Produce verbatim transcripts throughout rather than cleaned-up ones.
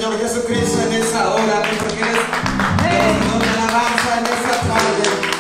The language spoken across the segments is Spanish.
Señor Jesucristo en esa hora, porque eres digno de alabanza en esta tarde.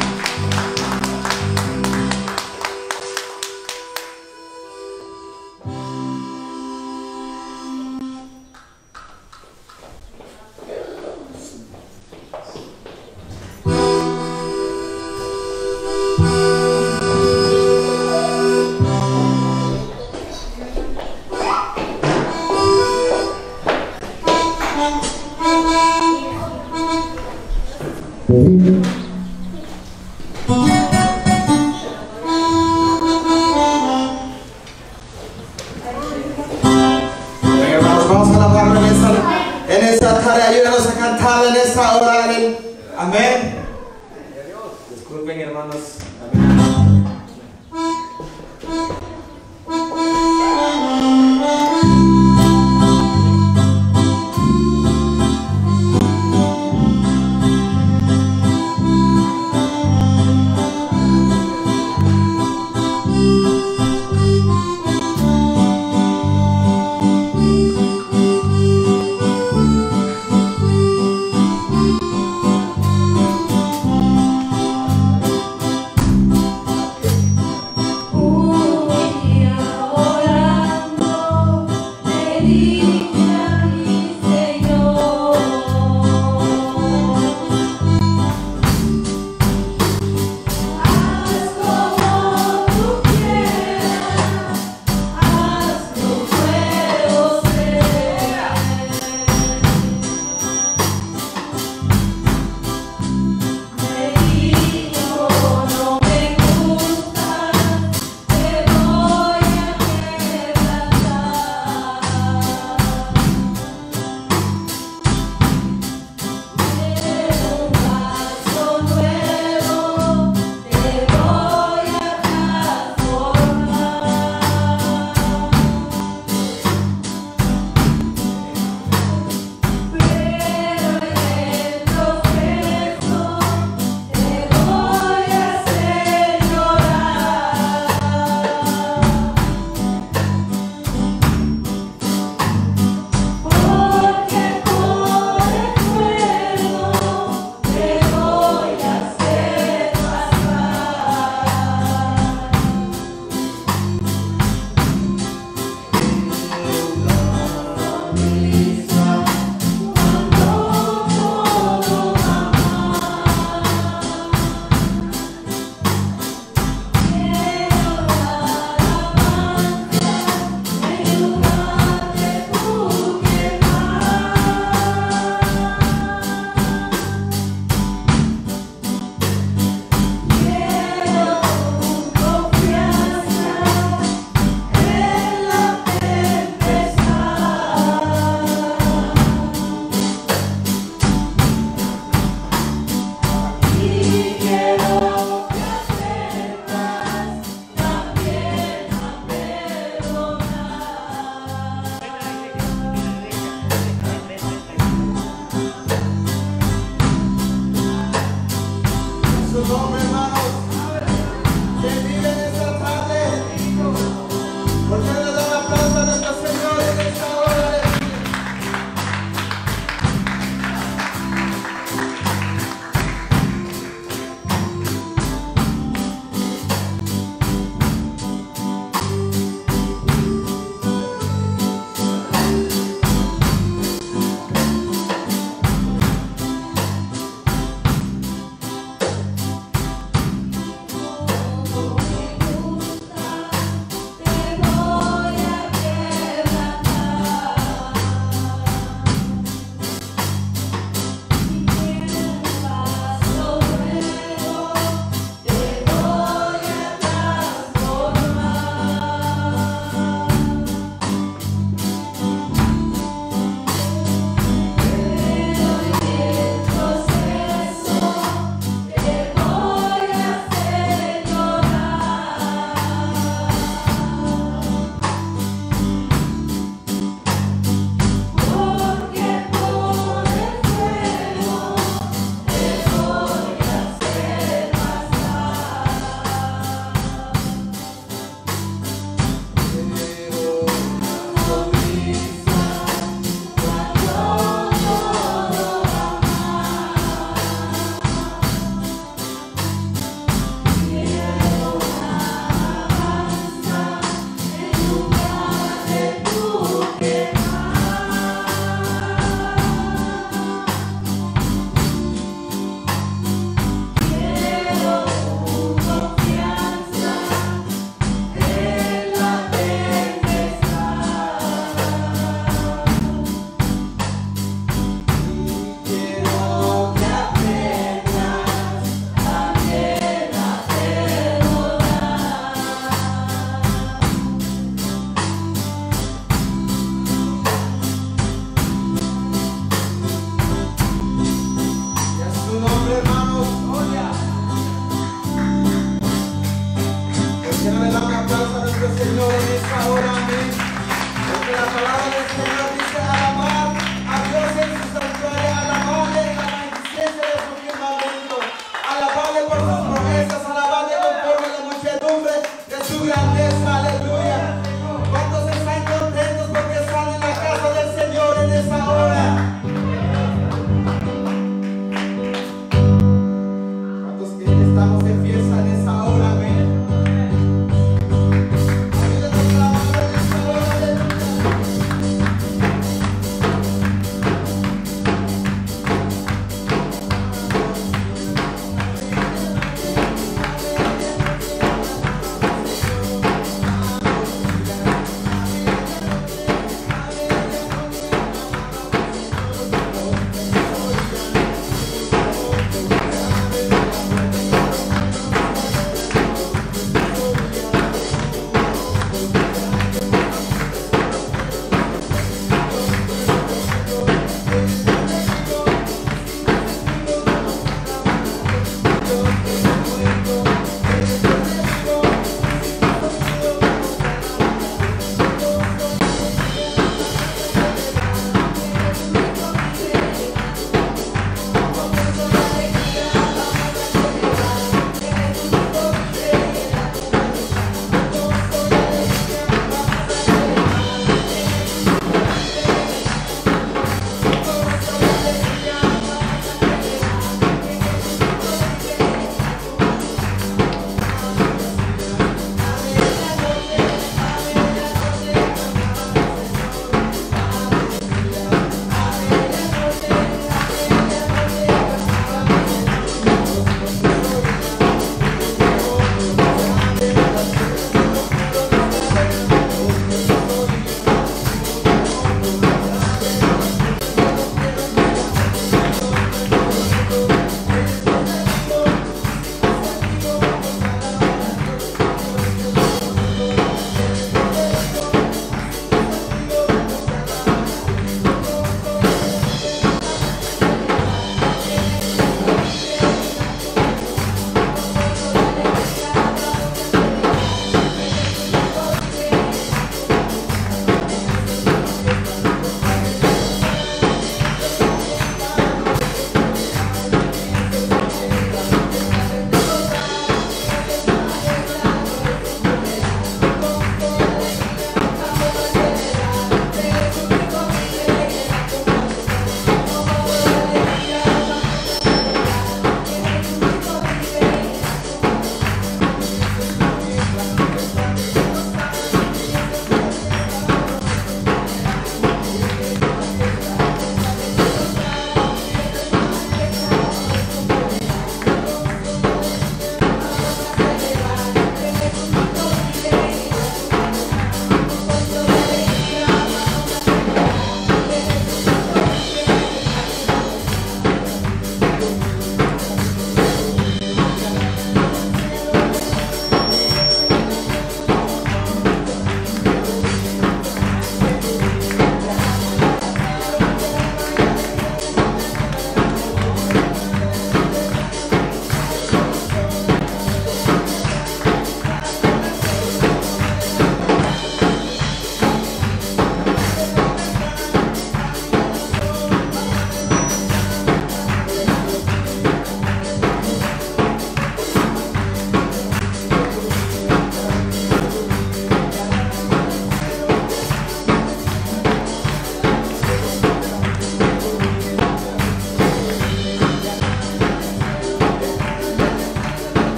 Amén. Disculpen, hermanos. Amén. Señor dice alabar a Dios en su santuario, alabarle en la magnificencia de su firmamento, alabarle por sus promesas, alabarle conforme la muchedumbre de su grandeza. Aleluya. ¿Cuántos están contentos porque están en la casa del Señor en esta hora? ¿Cuántos que estamos en fiesta en esta hora? Amén. Ayúdanos a alabar en esta hora. Aleluya.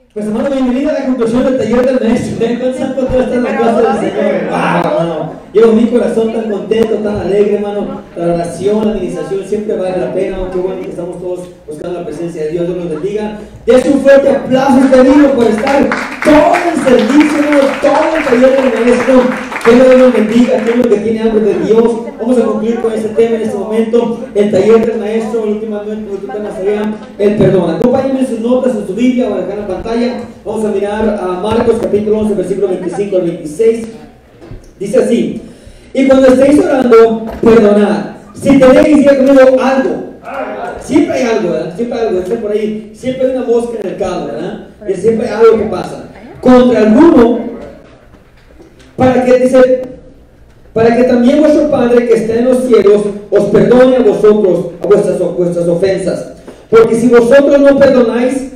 Pues hermano, bienvenida a la conclusión del taller del maestro. ¿Eh? ¿Cuántos han contado estas las cosas del Señor? ¡Wow, hermano! Llevo mi corazón tan contento, tan alegre, hermano. La oración, la administración siempre vale la pena. Qué bueno que estamos todos buscando la presencia de Dios. Dios los bendiga. Des un fuerte aplauso querido por estar todo el servicio, hermano, todo el taller del maestro. Que Dios los bendiga, que lo que tiene hambre de Dios. Vamos a concluir con este tema en este momento. El taller del maestro, el último, el último tema sería el perdón. Acompáñenme en sus notas, en su Biblia o acá en la pantalla. Vamos a mirar a Marcos capítulo once, versículo veinticinco al veintiséis. Dice así: y cuando estéis orando, perdonad. Si tenéis, diga conmigo, algo. Siempre hay algo, ¿verdad? Siempre hay algo. Está por ahí. Siempre hay una mosca en el caldo, ¿verdad? Y siempre hay algo que pasa. Contra alguno, para que dice, para que también vuestro Padre que está en los cielos os perdone a vosotros a vuestras, vuestras ofensas. Porque si vosotros no perdonáis,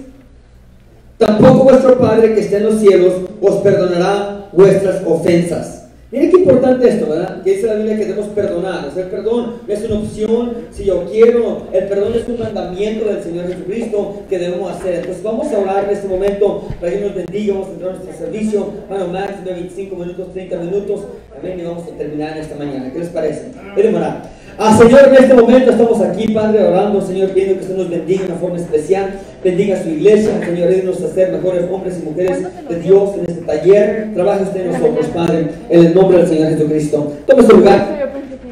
tampoco vuestro Padre que está en los cielos os perdonará vuestras ofensas. Miren qué importante esto, ¿verdad? Que dice la Biblia que debemos perdonar. O sea, el perdón no es una opción si yo quiero. El perdón es un mandamiento del Señor Jesucristo que debemos hacer. Entonces vamos a hablar en este momento para que nos bendiga. Vamos a entrar a nuestro servicio. Bueno, máximo de veinticinco minutos, treinta minutos. Amén. Y vamos a terminar en esta mañana. ¿Qué les parece? Miren, orar. Ah, Señor, en este momento estamos aquí, Padre, orando, Señor, pidiendo que usted nos bendiga de una forma especial, bendiga a su iglesia, Señor, ayúdenos a ser mejores hombres y mujeres de Dios en este taller. Trabaje usted en nosotros, Padre, en el nombre del Señor Jesucristo. Tome su lugar.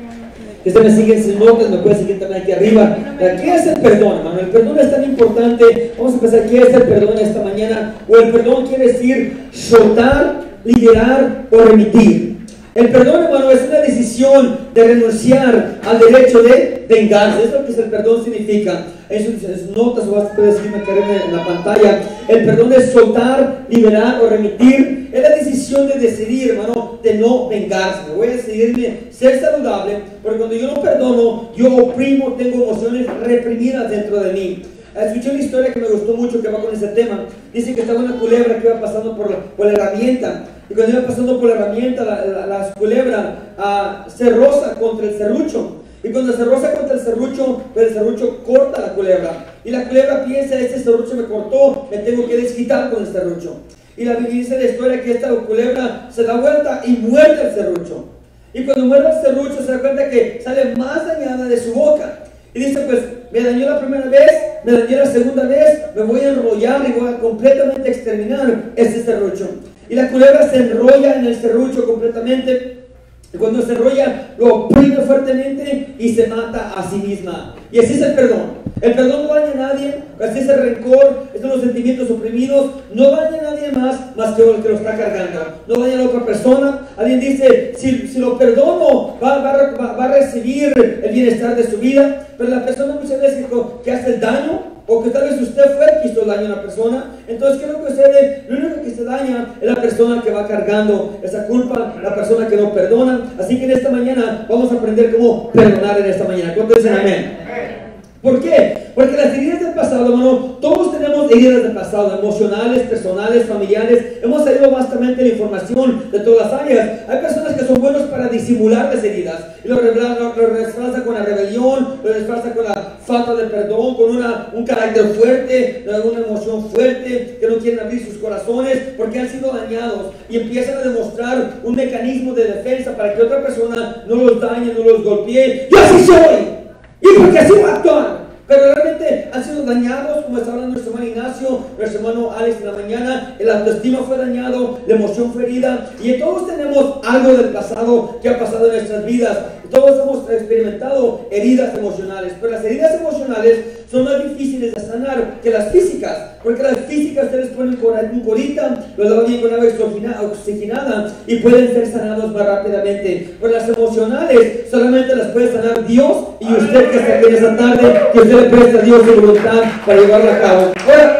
Que usted me siga en sus notas, me puede seguir también aquí arriba. ¿Qué es el perdón, hermano? El perdón es tan importante. Vamos a empezar. ¿Qué es el perdón esta mañana? O el perdón quiere decir soltar, liberar o remitir. El perdón, hermano, es una decisión de renunciar al derecho de vengarse. Es lo que el perdón significa. En sus, en sus notas, o vas a poder seguirme en la pantalla. El perdón es soltar, liberar o remitir. Es la decisión de decidir, hermano, de no vengarse. Me voy a decidirme ser saludable, porque cuando yo no perdono, yo oprimo, tengo emociones reprimidas dentro de mí. Escuché una historia que me gustó mucho que va con ese tema. Dice que estaba una culebra que iba pasando por la, por la herramienta. Y cuando iba pasando por la herramienta, la, la, la culebra uh, se roza contra el serrucho. Y cuando se roza contra el serrucho, pues el serrucho corta la culebra. Y la culebra piensa: este serrucho me cortó, me tengo que desquitar con el serrucho. Y la Biblia dice la historia que esta culebra se da vuelta y muerde el serrucho. Y cuando muerde el serrucho se da cuenta que sale más dañada de su boca. Y dice: pues me dañó la primera vez, me dañó la segunda vez, me voy a enrollar y voy a completamente exterminar este serrucho. Y la culebra se enrolla en el serrucho completamente. Y cuando se enrolla, lo oprime fuertemente y se mata a sí misma. Y así es el perdón. El perdón no daña a nadie, así es el rencor, estos son los sentimientos oprimidos. No daña a nadie más, más que el que lo está cargando. No daña a la otra persona. Alguien dice: si, si lo perdono, va, va, va, va a recibir el bienestar de su vida. Pero la persona muchas veces que hace el daño, o que tal vez usted fue el que hizo el daño a la persona. Entonces, ¿qué es lo que sucede? Lo único que se daña es la persona que va cargando esa culpa, la persona que no perdona. Así que en esta mañana vamos a aprender cómo perdonar en esta mañana. ¿Cuántos dicen amén? ¿Por qué? Porque las heridas del pasado, hermano, todos tenemos heridas del pasado, emocionales, personales, familiares. Hemos salido bastante la información de todas las áreas. Hay personas que son buenos para disimular las heridas y lo, lo, lo disfrazan con la rebelión, lo disfrazan con la falta de perdón, con una, un carácter fuerte, una emoción fuerte, que no quieren abrir sus corazones porque han sido dañados y empiezan a demostrar un mecanismo de defensa para que otra persona no los dañe, no los golpee. ¡Yo así soy! Y porque así va a actuar. Pero realmente han sido dañados, como está hablando nuestro hermano Ignacio, nuestro hermano Alex en la mañana. El autoestima fue dañado, la emoción fue herida. Y todos tenemos algo del pasado que ha pasado en nuestras vidas. Todos hemos experimentado heridas emocionales. Pero las heridas emocionales son más difíciles de sanar que las físicas. Porque las físicas ustedes ponen un corita, lo lavan bien con agua oxigenada y pueden ser sanados más rápidamente. Pero las emocionales solamente las puede sanar Dios y usted que está aquí en esta tarde, que usted le presta a Dios su voluntad para llevarla a cabo. Ahora,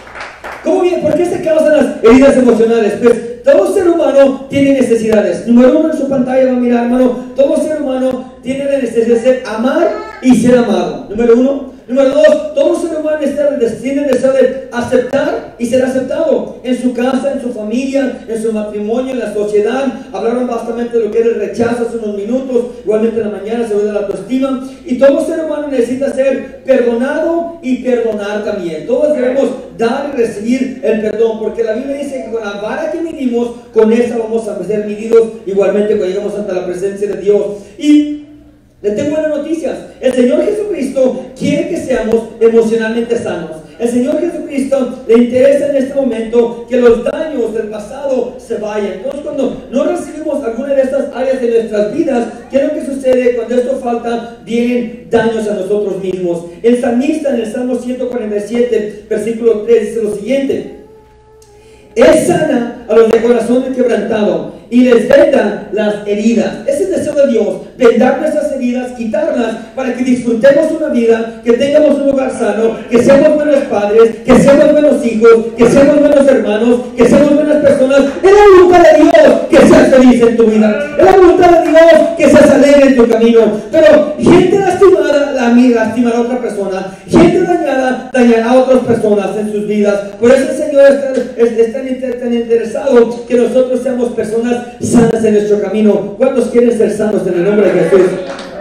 ¿cómo bien? ¿Por qué se causan las heridas emocionales? Pues todo ser humano tiene necesidades. Número uno, en su pantalla va a mirar, hermano, todo ser humano tiene la necesidad de ser amar y ser amado. Número uno. Número dos, todo ser humano tiene el deseo de aceptar y ser aceptado en su casa, en su familia, en su matrimonio, en la sociedad. Hablaron bastante de lo que era el rechazo hace unos minutos, igualmente en la mañana se ve de la autoestima. Y todo ser humano necesita ser perdonado y perdonar también. Todos debemos dar y recibir el perdón, porque la Biblia dice que con la vara que midimos, con esa vamos a ser medidos igualmente cuando lleguemos ante la presencia de Dios. Y le tengo buenas noticias. El Señor Jesucristo quiere que seamos emocionalmente sanos. El Señor Jesucristo le interesa en este momento que los daños del pasado se vayan. Entonces, cuando no recibimos alguna de estas áreas de nuestras vidas, ¿qué es lo que sucede? Cuando esto falta, vienen daños a nosotros mismos. El salmista en el Salmo ciento cuarenta y siete, versículo tres, dice lo siguiente: Él sana a los de corazón quebrantado y les venda las heridas. Es el deseo de Dios, vendar nuestras heridas, quitarlas, para que disfrutemos una vida, que tengamos un hogar sano, que seamos buenos padres, que seamos buenos hijos, que seamos buenos hermanos, que seamos buenas personas. Es la voluntad de Dios que seas feliz en tu vida. Es la voluntad de Dios que seas alegre en tu camino. Pero gente lastimada, la amiga lastima a otra persona. Gente dañada, dañará a otras personas en sus vidas. Por eso el Señor está, es, es tan, inter, tan interesado que nosotros seamos personas sanas en nuestro camino. ¿Cuántos quieren ser sanos en el nombre de Jesús?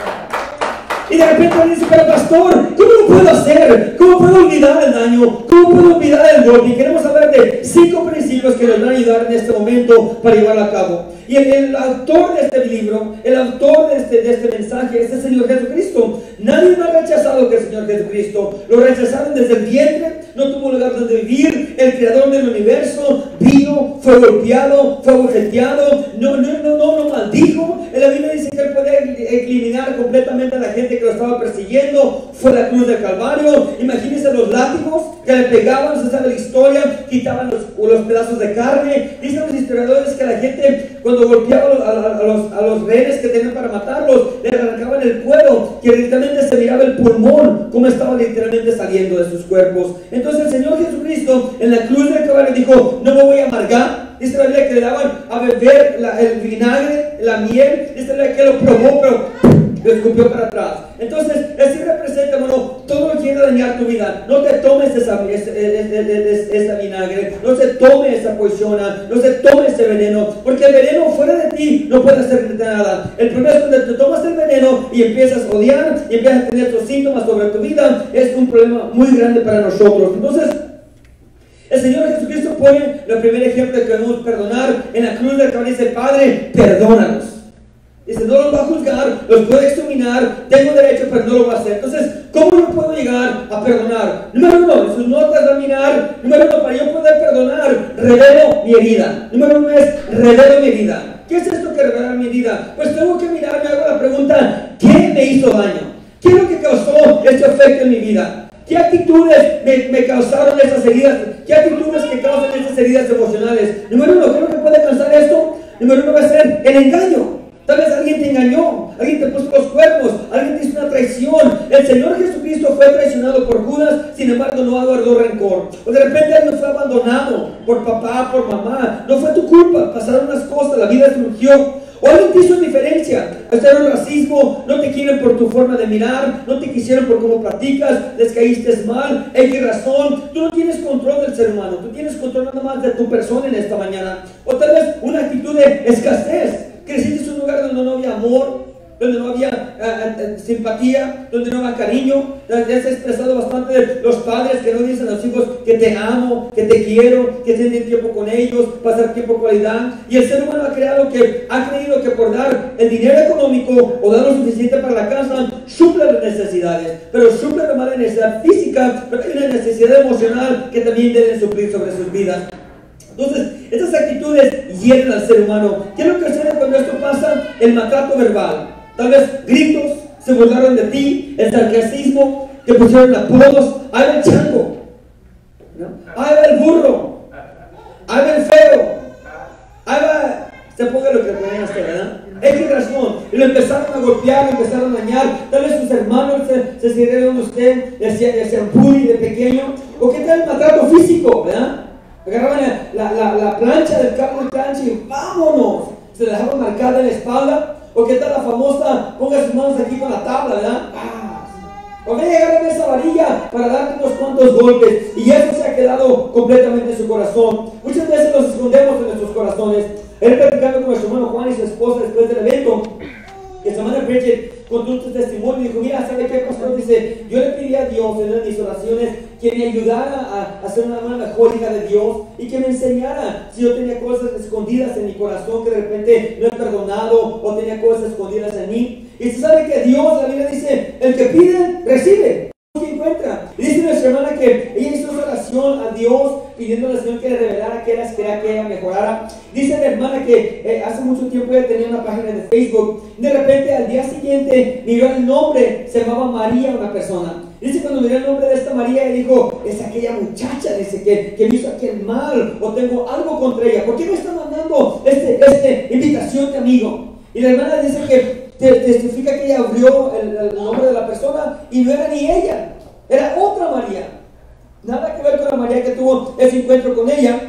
Y de repente me dice: pero pastor, ¿cómo lo puedo hacer? ¿Cómo puedo olvidar el daño? ¿Cómo puedo olvidar el golpe? Y queremos hablar de cinco principios que nos van a ayudar en este momento para llevarlo a cabo. Y el, el autor de este libro, el autor de este, de este mensaje es el Señor Jesucristo. Nadie más rechazado que el Señor Jesucristo. Lo rechazaron desde el vientre, no tuvo lugar donde vivir. El creador del universo vino, fue golpeado, fue abofeteado, no, no, no, no, no maldijo. En la Biblia dice que él podía eliminar completamente a la gente que lo estaba persiguiendo. Fue la cruz del Calvario. Imagínense los látigos que le pegaban, se sabe la historia, quitaban los, los pedazos de carne. Dicen los historiadores que la gente, cuando golpeaba a, a, a, los, a los rehenes que tenían para matarlos, le arrancaban el cuero, que literalmente se miraba el pulmón, como estaba literalmente saliendo de sus cuerpos. Entonces el Señor Jesucristo en la cruz del Calvario dijo: no me voy a amargar. Dice la Biblia que le daban a beber la, el vinagre, la miel. Dice la Biblia que lo probó, pero lo escupió para atrás. Entonces, así representa, hermano, todo lo que quiere dañar tu vida. No te tomes esa, esa, esa, esa vinagre, no se tome esa poisona, no se tome ese veneno, porque el veneno fuera de ti no puede hacerte nada. El problema es cuando te tomas el veneno y empiezas a odiar y empiezas a tener estos síntomas sobre tu vida. Es un problema muy grande para nosotros. Entonces, el Señor Jesucristo pone el primer ejemplo de que debemos perdonar. En la cruz del Calvario dice: Padre, perdónanos. Dice: no los va a juzgar, los puede exterminar, tengo derecho, pero no lo va a hacer. Entonces, ¿cómo yo puedo llegar a perdonar? Número uno, en sus notas va a mirar. Número uno, para yo poder perdonar, revelo mi herida. Número uno es: revelo mi herida. ¿Qué es esto que revelar mi herida? Pues tengo que mirar, me hago la pregunta: ¿qué me hizo daño? ¿Qué es lo que causó este efecto en mi vida? ¿Qué actitudes me, me causaron esas heridas? ¿Qué actitudes que causan esas heridas emocionales? Número uno, ¿qué es lo que puede causar esto? Número uno va a ser el engaño. Tal vez alguien te engañó, alguien te puso los cuernos, alguien te hizo una traición. El Señor Jesucristo fue traicionado por Judas, sin embargo no guardó rencor. O de repente alguien fue abandonado por papá, por mamá. No fue tu culpa, pasaron unas cosas, la vida surgió. O alguien te hizo indiferencia, está en el racismo, no te quieren por tu forma de mirar, no te quisieron por cómo platicas, les caíste mal, hay que razón. Tú no tienes control del ser humano, tú tienes control nada más de tu persona en esta mañana. O tal vez una actitud de escasez. Creciste en un lugar donde no había amor, donde no había uh, uh, simpatía, donde no había cariño. Ya se ha expresado bastante de los padres que no dicen a los hijos que te amo, que te quiero, que sienten tiempo con ellos, pasar tiempo de calidad. Y el ser humano ha creado que ha creído que por dar el dinero económico o dar lo suficiente para la casa, suple las necesidades. Pero suple la mala necesidad física, pero hay una necesidad emocional que también deben suplir sobre sus vidas. Entonces, estas actitudes hieren al ser humano. ¿Qué es lo que sucede cuando esto pasa? El maltrato verbal. Tal vez gritos, se burlaron de ti, el sarcasmo, te pusieron apodos. Ahí va el chango, ¿no? Ahí va el burro, ahí va el feo, ahí va, se ponga lo que ponen hasta, ¿verdad? X razón. Y lo empezaron a golpear, lo empezaron a dañar. Tal vez sus hermanos se, se sirvieron de usted, le hacían bullying de pequeño. O qué tal el maltrato físico, ¿verdad? Agarraban la, la, la plancha del cabo del plancha y vámonos. Se la dejaban marcada en la espalda. O qué tal la famosa, ponga sus manos aquí con la tabla, ¿verdad? ¡Ah! O voy a agarrar esa varilla para darte unos cuantos golpes. Y eso se ha quedado completamente en su corazón. Muchas veces nos escondemos en nuestros corazones. Él platicando con nuestro hermano Juan y su esposa después del evento. Que su hermana Bridget contó su testimonio y dijo, mira, ¿sabe qué, pastor? Dice, yo le pedí a Dios en una de mis oraciones que me ayudara a, a ser una, una mejor hija de Dios y que me enseñara si yo tenía cosas escondidas en mi corazón que de repente no he perdonado o tenía cosas escondidas en mí. Y se sabe que Dios, la Biblia dice, el que pide, recibe. Que encuentra. Y dice nuestra hermana que ella hizo una oración a Dios pidiéndole al Señor que le revelara qué era, quería que ella mejorara. Dice mi hermana que eh, hace mucho tiempo ella tenía una página de Facebook. De repente al día siguiente miró el nombre, se llamaba María una persona. Dice cuando miró el nombre de esta María, ella dijo, es aquella muchacha, dice que, que me hizo aquel mal o tengo algo contra ella. ¿Por qué me está mandando este, este invitación de amigo? Y la hermana dice que testifica que ella abrió el, el nombre de la persona y no era ni ella, era otra María. Nada que ver con la María que tuvo ese encuentro con ella.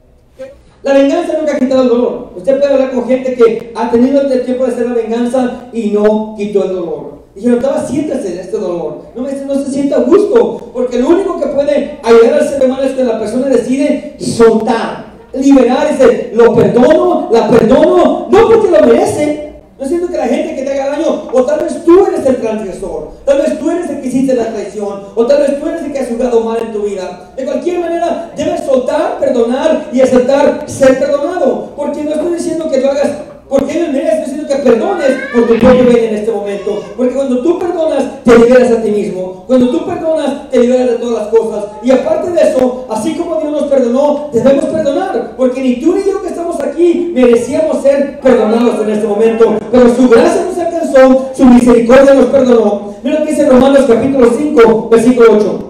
La venganza nunca ha quitado el dolor. Usted puede hablar con gente que ha tenido el tiempo de hacer la venganza y no quitó el dolor. Dijeron, estaba, siéntese de este dolor. No, me, no se sienta a gusto, porque lo único que puede ayudar al ser humano es que la persona decide soltar, liberar, dice, lo perdono, la perdono, no porque lo merece. No siento que la gente que te haga daño, o tal vez tú eres el transgresor, tal vez tú eres el que hiciste la traición, o tal vez tú eres el que has jugado mal en tu vida. De cualquier manera, debes soltar, perdonar y aceptar ser perdonado. Porque no estoy diciendo que lo hagas porque no mereces, estoy diciendo que perdones por tu propio bien en este momento. Porque cuando tú perdonas, te liberas a ti mismo. Cuando tú perdonas, te liberas de todas las cosas. Y aparte de eso, así como Dios nos perdonó, debemos perdonar. Porque ni tú ni yo que estamos aquí merecíamos ser perdonados en este momento. Pero su gracia nos alcanzó, su misericordia nos perdonó. Mira lo que dice Romanos capítulo cinco, versículo ocho.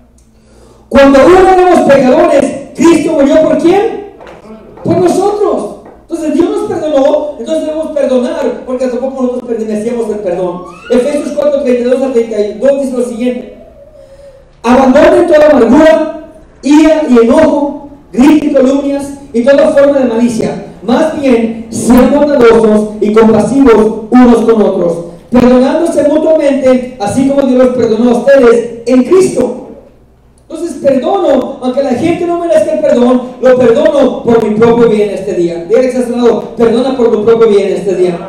Cuando aún éramos pecadores, Cristo murió ¿por quién? Por nosotros. Entonces Dios nos perdonó, entonces debemos perdonar, porque tampoco nosotros merecíamos el perdón. Efesios cuatro, treinta y dos al treinta y dos dice lo siguiente: abandonen toda amargura, ira y enojo, grito y calumnias y toda forma de malicia. Más bien, sean bondadosos y compasivos unos con otros, perdonándose mutuamente, así como Dios los perdonó a ustedes en Cristo. Entonces perdono, aunque la gente no merezca el perdón, lo perdono por mi propio bien este día. Dígale que está a su lado, perdona por tu propio bien este día.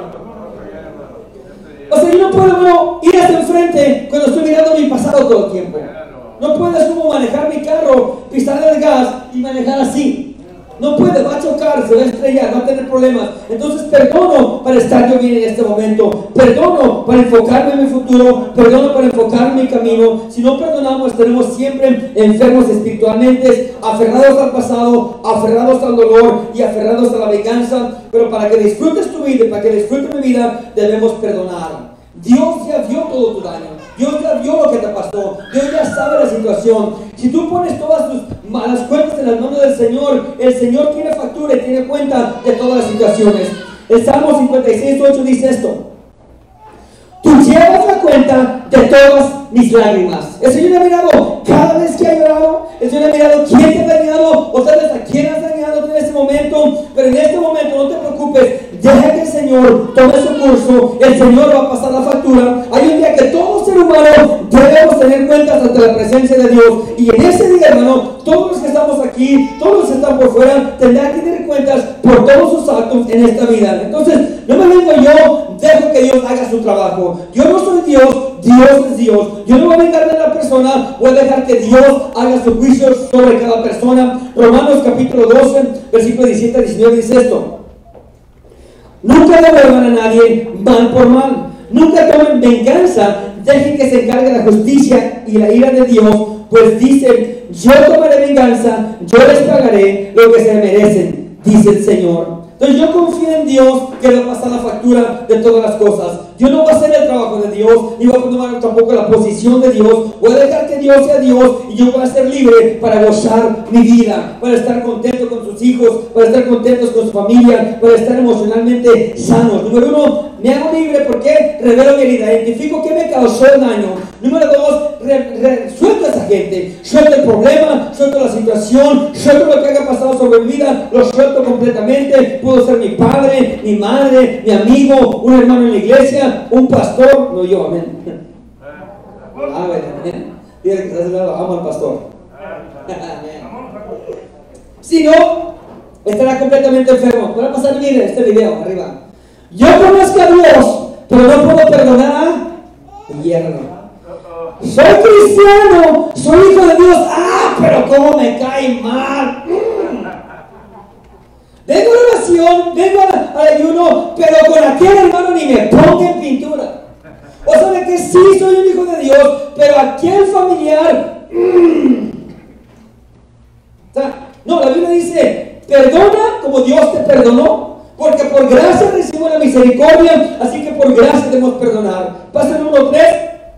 O sea, yo no puedo bueno, ir hacia enfrente cuando estoy mirando mi pasado todo el tiempo. No puedes como manejar mi carro, pisar el gas y manejar así. No puede, va a chocar, se va a estrellar, va a tener problemas. Entonces perdono para estar yo bien en este momento. Perdono para enfocarme en mi futuro. Perdono para enfocarme en mi camino. Si no perdonamos, estaremos siempre enfermos espiritualmente, aferrados al pasado, aferrados al dolor y aferrados a la venganza. Pero para que disfrutes tu vida, para que disfrutes mi vida, debemos perdonar. Dios ya vio todo tu daño. Dios ya vio lo que te pasó. Dios ya sabe la situación. Si tú pones todas tus malas cuentas en las manos del Señor, el Señor tiene factura y tiene cuenta de todas las situaciones. El Salmo cincuenta y seis, ocho dice esto: tú llevas la cuenta de todas mis lágrimas. El Señor ha mirado cada vez que ha llorado. El Señor ha mirado quién te ha dañado, o tal vez a quién has dañado en este momento. Pero en este momento no te preocupes. Deja que el Señor tome su curso. El Señor va a pasar la factura. Hay un día que todo ser humano debemos tener cuentas ante la presencia de Dios. Y en ese día, hermano, todos los que estamos aquí, todos los que están por fuera, tendrán que tener cuentas por todos sus actos en esta vida. Entonces, no me vengo yo, dejo que Dios haga su trabajo. Yo no soy Dios, Dios es Dios. Yo no voy a vengarme de la persona, voy a dejar que Dios haga su juicio sobre cada persona. Romanos capítulo doce, versículo diecisiete a diecinueve dice esto: nunca devuelvan a nadie mal por mal. Nunca tomen venganza. Dejen que se encargue la justicia y la ira de Dios. Pues dicen: yo tomaré venganza, yo les pagaré lo que se merecen, dice el Señor. Entonces yo confío en Dios que le va a pasar la factura de todas las cosas. Yo no voy a hacer el trabajo de Dios, ni voy a tomar tampoco la posición de Dios. Voy a dejar que Dios sea Dios y yo voy a ser libre para gozar mi vida, para estar contento con sus hijos, para estar contentos con su familia, para estar emocionalmente sanos. Número uno, me hago libre porque revelo mi herida, identifico qué me causó el daño. Número dos, re, re, suelto a esa gente, suelto el problema, suelto la situación, suelto lo que haya pasado sobre mi vida, lo suelto completamente. Puedo ser mi padre, mi madre, mi amigo, un hermano en la iglesia, un pastor, no yo, amén. Amén. Diga que estás al lado, amo al pastor. Si no, estará completamente enfermo. Voy a pasar, mire este video arriba. Yo conozco a Dios, pero no puedo perdonar a yerno. Soy cristiano, soy hijo de Dios. Ah, pero cómo me cae mal. Vengo a oración, vengo al ayuno, pero con aquel hermano ni me ponga en pintura. O sabe que sí soy un hijo de Dios, pero aquel familiar. Mm. O sea, no, la Biblia dice, perdona como Dios te perdonó, porque por gracia recibimos la misericordia, así que por gracia debemos perdonar. Paso número tres.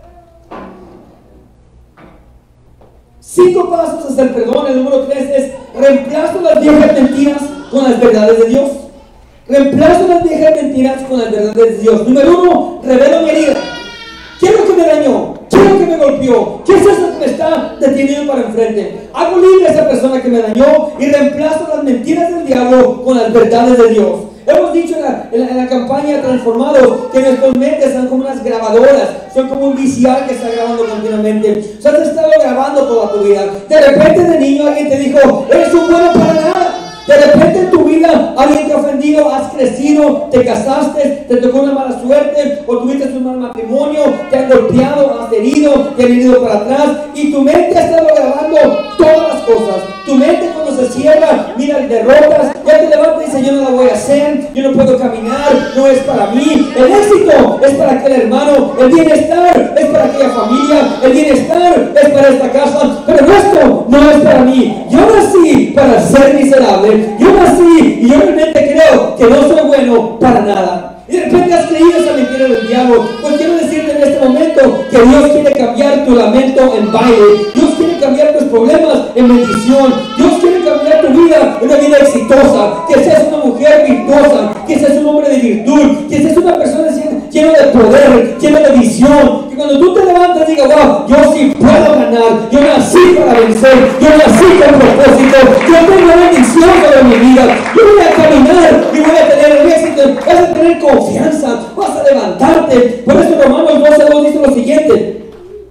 Cinco pasos hacia el perdón. El número tres es reemplazo las viejas mentiras con las verdades de Dios. Reemplazo las viejas mentiras con las verdades de Dios. Número uno, revelo mi herida. ¿Qué es lo que me dañó? ¿Qué es lo que me golpeó? ¿Qué es eso que me está deteniendo para enfrente? Hago libre a esa persona que me dañó y reemplazo las mentiras del diablo con las verdades de Dios. Hemos dicho en la, en la, en la campaña Transformados que nuestras mentes son como unas grabadoras, son como un V C R que está grabando continuamente. O sea, te has estado grabando toda tu vida. De repente de niño alguien te dijo, eres un bueno para nada. De repente en tu vida alguien te ha ofendido, has crecido, te casaste, te tocó una mala suerte o tuviste un mal matrimonio, te han golpeado, has herido, te han herido para atrás y tu mente ha estado grabando todas las cosas. Tu mente cuando se cierra, mira derrotas, ya te levantas y dices, yo no la voy a hacer, yo no puedo caminar, no es para mí. El éxito es para aquel hermano, el bienestar es para aquella familia, el bienestar es para esta casa, pero esto no es para mí. Yo nací para ser miserable. Yo nací y yo realmente creo que no soy bueno para nada. Y de repente has creído esa mentira del diablo. Pues quiero decirte en este momento que Dios quiere cambiar tu lamento en baile. Dios quiere cambiar tus problemas en bendición. Dios quiere cambiar tu vida en una vida exitosa. Que seas una mujer virtuosa, que seas un hombre de virtud, que seas una persona llena de poder, llena de visión. Que cuando tú te levantas digas, wow, yo sí puedo ganar. Yo nací para vencer. Yo nací con propósito. Yo tengo bendición sobre mi vida. Yo voy a caminar y voy a tener el éxito. Vas a tener confianza. Vas a levantarte. Por eso Romanos doce dos dice lo siguiente.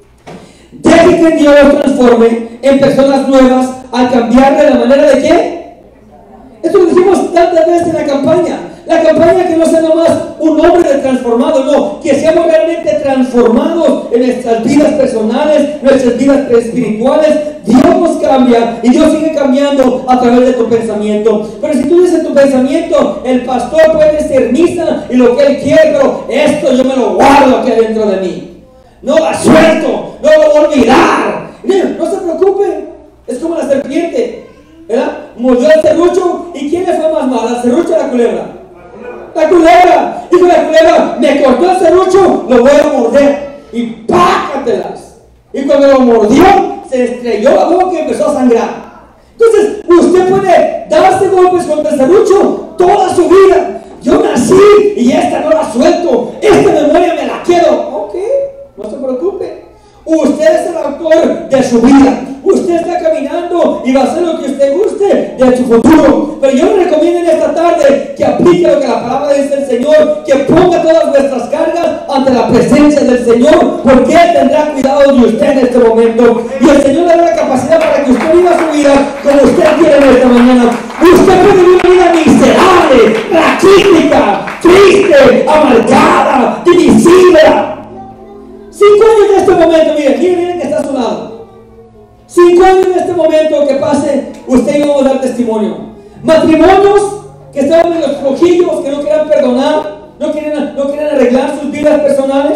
Deje que Dios los transforme en personas nuevas al cambiar de la manera de qué. Esto lo dijimos tantas veces en la campaña. La campaña que no sea nomás un hombre transformado, no, que seamos realmente transformados en nuestras vidas personales, nuestras vidas espirituales. Dios nos cambia y Dios sigue cambiando a través de tu pensamiento. Pero si tú dices en tu pensamiento, el pastor puede ser misa y lo que él quiere, pero esto yo me lo guardo aquí adentro de mí. No la suelto, no lo voy a olvidar. No se preocupe, es como la serpiente, ¿verdad? Mordió el serrucho y ¿quién le fue más mal, el serrucho o la culebra? La culebra, dijo la culebra, me cortó el serrucho, lo voy a morder y pácatelas. Y cuando lo mordió, se estrelló la boca y empezó a sangrar. Entonces, usted puede darse golpes contra el serrucho toda su vida. Yo nací y esta no la suelto, esta memoria me la quedo. Ok, no se preocupe. Usted es el autor de su vida. Usted está caminando y va a hacer lo que usted guste de su futuro. Pero yo le recomiendo en esta tarde que aplique lo que la palabra dice el Señor, que ponga todas nuestras cargas ante la presencia del Señor, porque Él tendrá cuidado de usted en este momento. Y el Señor le da la capacidad para que usted viva su vida como usted quiere en esta mañana. Usted puede vivir una vida miserable, raquítica, triste, amargada, divisiva. Cinco años en este momento, miren, miren, miren que está a su lado. Cinco años en este momento que pase, usted y yo vamos a dar testimonio. Matrimonios que estaban en los flojillos, que no querían perdonar, no querían, no querían arreglar sus vidas personales.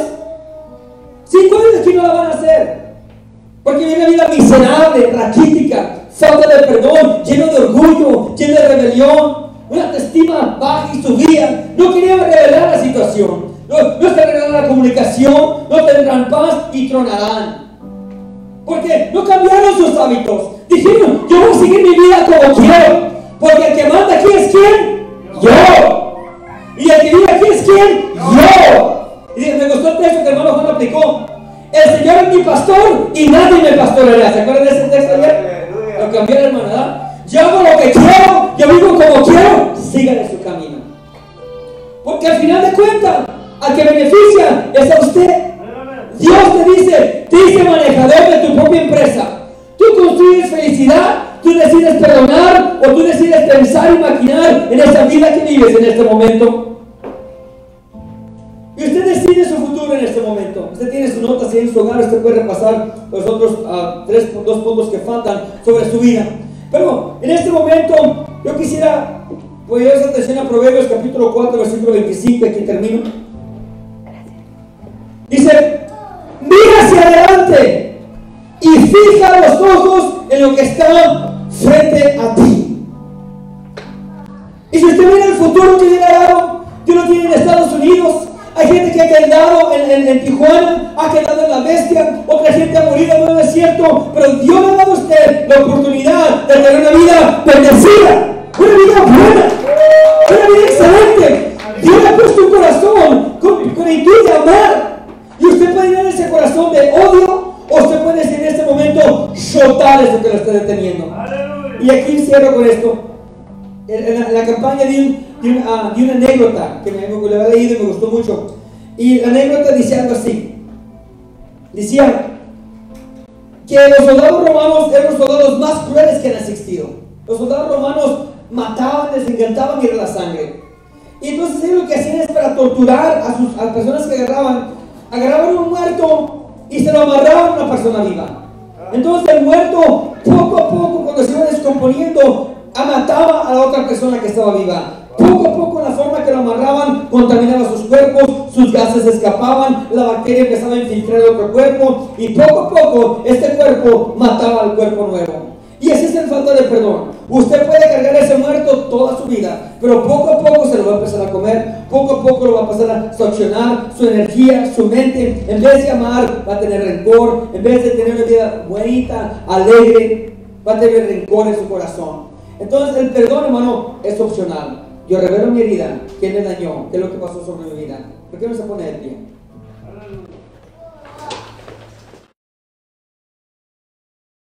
Cinco años aquí no la van a hacer. Porque vive una vida miserable, raquítica, falta de perdón, lleno de orgullo, lleno de rebelión, una autoestima baja y subida. No querían revelar la situación. No, no se arreglará la comunicación, no tendrán paz y tronarán. Porque no cambiaron sus hábitos. Dijeron, yo voy a seguir mi vida como quiero. Porque el que manda aquí es ¿quién? Yo. Y el que vive aquí es ¿quién? Yo. Y me gustó el texto que el hermano Juan aplicó. El Señor es mi pastor y nadie me pastoreará. ¿Se acuerdan de ese texto ayer? Lo cambió la hermana, ¿verdad? Yo hago lo que quiero, yo vivo como quiero. Síganle su camino. Porque al final de cuentas, al que beneficia es a usted. Dios te dice, Dice manejador de tu propia empresa. Tú construyes felicidad, tú decides perdonar o tú decides pensar y maquinar en esa vida que vives en este momento. Y usted decide su futuro en este momento. Usted tiene sus notas ahí en su hogar, usted puede repasar los otros uh, tres, dos puntos que faltan sobre su vida. Pero en este momento yo quisiera poner esa atención a Proverbios capítulo cuatro, versículo veinticinco, aquí termino. Dice, mira hacia adelante y fija los ojos en lo que está frente a ti. Y si usted mira el futuro que viene dado, Dios lo tiene en Estados Unidos. Hay gente que ha quedado en, en, en Tijuana, ha quedado en la bestia, otra gente ha morido en el desierto, pero Dios le ha dado a usted la oportunidad de tener una vida bendecida, una vida buena, una vida excelente. Dios le ha puesto un corazón con, con inquietud de amar. Y usted puede ir en ese corazón de odio, o usted puede decir en este momento, soltar eso que lo está deteniendo. Y aquí cierro con esto. En, en, la, en la campaña de, un, de, una, de una anécdota que me, me había leído y me gustó mucho. Y la anécdota dice algo así. Decía que los soldados romanos eran los soldados más crueles que han existido. Los soldados romanos mataban, les encantaban ir a la sangre. Y entonces ellos lo que hacían es para torturar a, sus, a las personas que agarraban, agarraban un muerto y se lo amarraban a una persona viva. Entonces el muerto, poco a poco, cuando se iba descomponiendo, mataba a la otra persona que estaba viva. Poco a poco, la forma que lo amarraban contaminaba sus cuerpos, sus gases escapaban, la bacteria empezaba a infiltrar el otro cuerpo, y poco a poco este cuerpo mataba al cuerpo nuevo. Y esa es la falta de perdón. Usted puede cargar ese muerto toda su vida, pero poco a poco se lo va a empezar a comer, poco a poco lo va a empezar a succionar su energía, su mente. En vez de amar, va a tener rencor. En vez de tener una vida bonita, alegre, va a tener rencor en su corazón. Entonces el perdón, hermano, es opcional. Yo revelo mi herida. ¿Quién me dañó? ¿Qué es lo que pasó sobre mi vida? ¿Por qué no se pone de pie?